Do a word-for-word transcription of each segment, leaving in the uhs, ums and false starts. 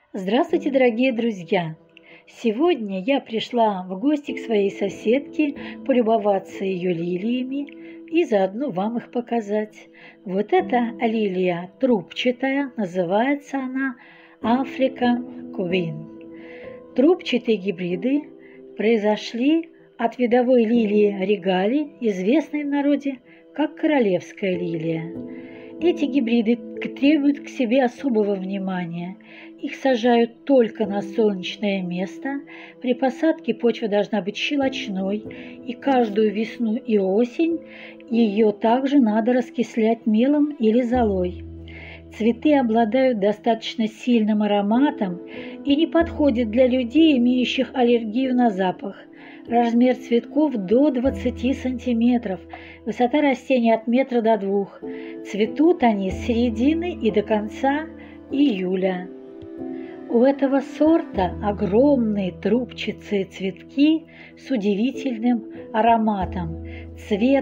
Здравствуйте, дорогие друзья! Сегодня я пришла в гости к своей соседке полюбоваться ее лилиями и заодно вам их показать. Вот эта лилия трубчатая, называется она African Queen. Трубчатые гибриды произошли от видовой лилии регали, известной в народе как королевская лилия. Эти гибриды требуют к себе особого внимания. Их сажают только на солнечное место. При посадке почва должна быть щелочной, и каждую весну и осень ее также надо раскислять мелом или золой. Цветы обладают достаточно сильным ароматом и не подходят для людей, имеющих аллергию на запах. Размер цветков до двадцати сантиметров, высота растения от метра до двух. Цветут они с середины и до конца июля. У этого сорта огромные трубчатые цветки с удивительным ароматом. Цвет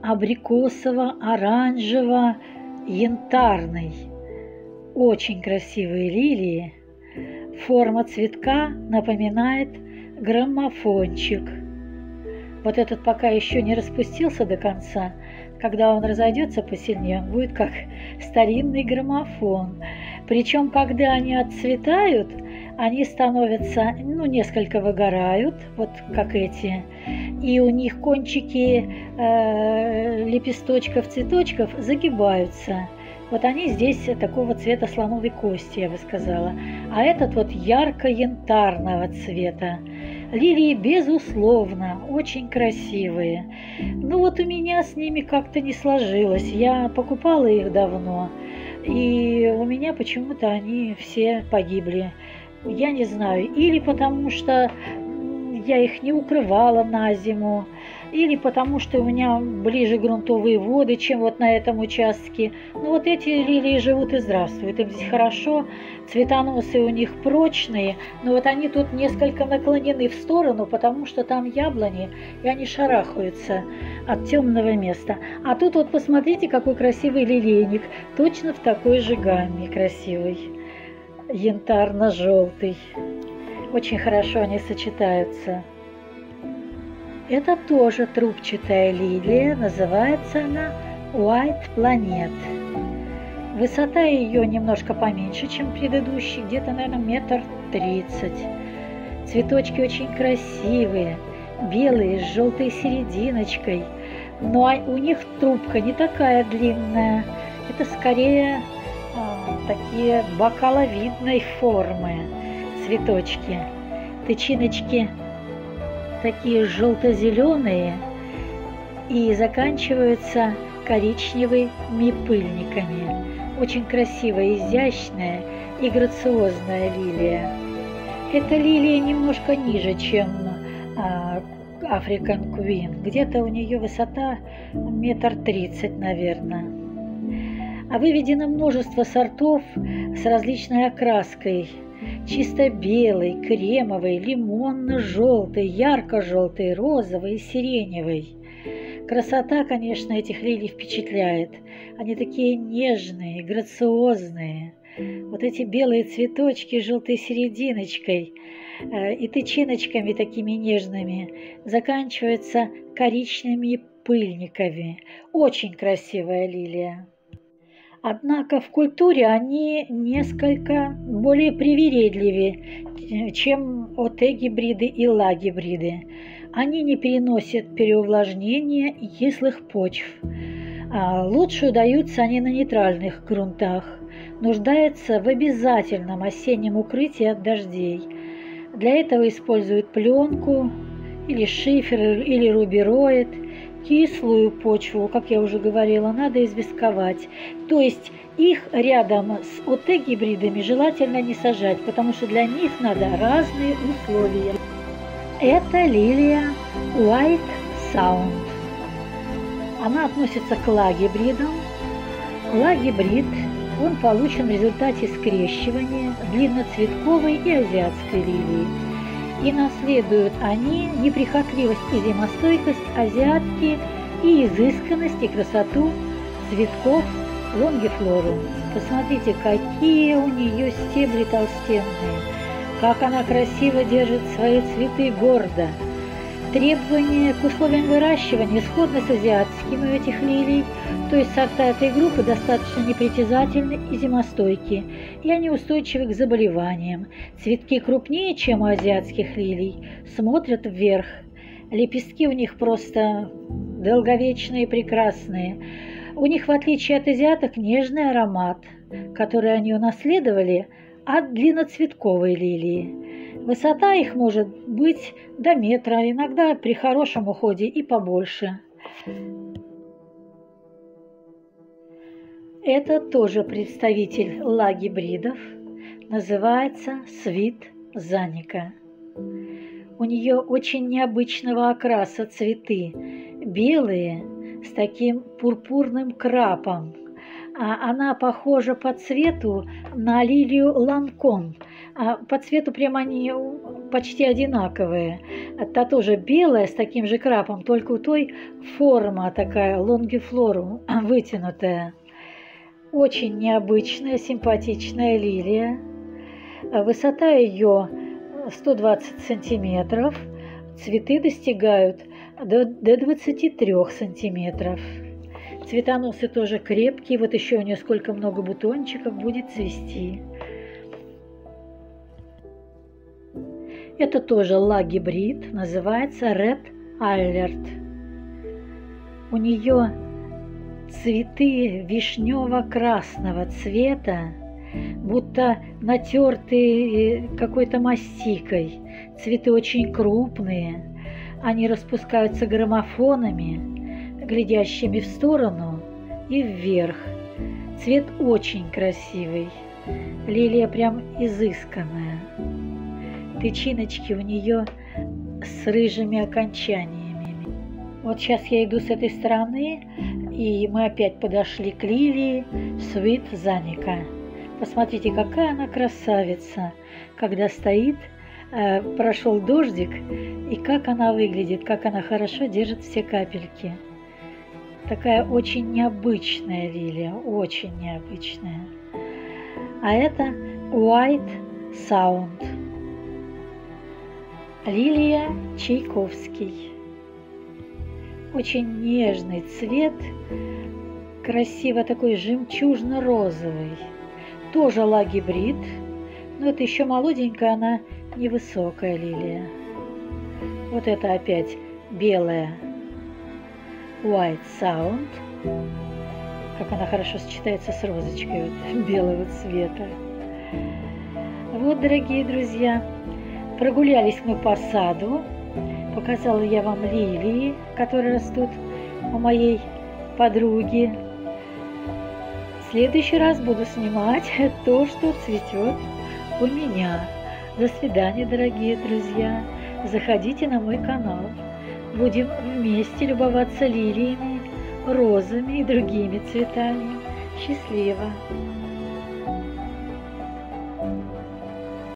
абрикосово-оранжево-янтарный. Очень красивые лилии. Форма цветка напоминает граммофончик. Вот этот пока еще не распустился до конца. Когда он разойдется посильнее, он будет как старинный граммофон. Причем, когда они отцветают, они становятся, ну, несколько выгорают, вот как эти, и у них кончики э, лепесточков, цветочков загибаются. Вот они здесь такого цвета слоновой кости, я бы сказала. А этот вот ярко-янтарного цвета. Лилии, безусловно, очень красивые. Но вот у меня с ними как-то не сложилось. Я покупала их давно, и у меня почему-то они все погибли. Я не знаю, или потому что я их не укрывала на зиму, или потому что у меня ближе грунтовые воды, чем вот на этом участке. Но вот эти лилии живут и здравствуют, им здесь хорошо, цветоносы у них прочные, но вот они тут несколько наклонены в сторону, потому что там яблони, и они шарахаются от темного места. А тут вот посмотрите, какой красивый лилейник, точно в такой же гамме красивый, янтарно-желтый. Очень хорошо они сочетаются. Это тоже трубчатая лилия, называется она White Planet. Высота ее немножко поменьше, чем предыдущий, где-то, наверное, метр тридцать. Цветочки очень красивые, белые, с желтой серединочкой, но у них трубка не такая длинная, это скорее а, такие бокаловидной формы цветочки. Тычиночки такие желто-зеленые и заканчиваются коричневыми пыльниками. Очень красивая, изящная и грациозная лилия. Эта лилия немножко ниже, чем а, African Queen. Где-то у нее высота метр тридцать, наверное. А выведено множество сортов с различной окраской. Чисто белый, кремовый, лимонно-желтый, ярко-желтый, розовый, сиреневый. Красота, конечно, этих лилий впечатляет. Они такие нежные, грациозные. Вот эти белые цветочки с желтой серединочкой э, и тычиночками такими нежными заканчиваются коричневыми пыльниками. Очень красивая лилия. Однако в культуре они несколько более привередливее, чем ОТ-гибриды и ЛА-гибриды. Они не переносят переувлажнения и кислых почв. Лучше удаются они на нейтральных грунтах. Нуждаются в обязательном осеннем укрытии от дождей. Для этого используют пленку, или шифер, или рубероид. Кислую почву, как я уже говорила, надо известковать. То есть их рядом с ОТ-гибридами желательно не сажать, потому что для них надо разные условия. Это лилия White Sound. Она относится к ла-гибридам. Ла-гибрид, он получен в результате скрещивания длинноцветковой и азиатской лилии. И наследуют они неприхотливость и зимостойкость азиатки и изысканность и красоту цветков лонгифлору. Посмотрите, какие у нее стебли толстенные, как она красиво держит свои цветы гордо. Требования к условиям выращивания сходны с азиатскими у этих лилий, то есть сорта этой группы достаточно непритязательны и зимостойкие, и они устойчивы к заболеваниям. Цветки крупнее, чем у азиатских лилий, смотрят вверх. Лепестки у них просто долговечные и прекрасные. У них, в отличие от азиаток, нежный аромат, который они унаследовали от длинноцветковой лилии. Высота их может быть до метра, иногда при хорошем уходе и побольше. Это тоже представитель ла-гибридов, называется свит заника. У нее очень необычного окраса цветы, белые с таким пурпурным крапом. А она похожа по цвету на лилию ланкон. А по цвету прямо они почти одинаковые. Та тоже белая с таким же крапом, только у той форма такая лонгифлору вытянутая. Очень необычная, симпатичная лилия. Высота ее сто двадцать сантиметров. Цветы достигают до двадцати трёх сантиметров. Цветоносы тоже крепкие. Вот еще у нее сколько много бутончиков будет цвести. Это тоже ла-гибрид, называется Red Alert. У нее цветы вишнево-красного цвета, будто натертые какой-то мастикой. Цветы очень крупные, они распускаются граммофонами, глядящими в сторону и вверх. Цвет очень красивый, лилия прям изысканная. Тычиночки у нее с рыжими окончаниями. Вот сейчас я иду с этой стороны, и мы опять подошли к лилии свит заника. Посмотрите, какая она красавица, когда стоит, э, прошел дождик, и как она выглядит, как она хорошо держит все капельки. Такая очень необычная лилия, очень необычная. А это White Sound. Лилия Чайковский. Очень нежный цвет, красиво такой жемчужно-розовый. Тоже ла-гибрид, но это еще молоденькая, она невысокая лилия. Вот это опять белая White Sound. Как она хорошо сочетается с розочкой вот, белого цвета. Вот, дорогие друзья, прогулялись мы по саду. Показала я вам лилии, которые растут у моей подруги. В следующий раз буду снимать то, что цветет у меня. До свидания, дорогие друзья. Заходите на мой канал. Будем вместе любоваться лилиями, розами и другими цветами. Счастливо!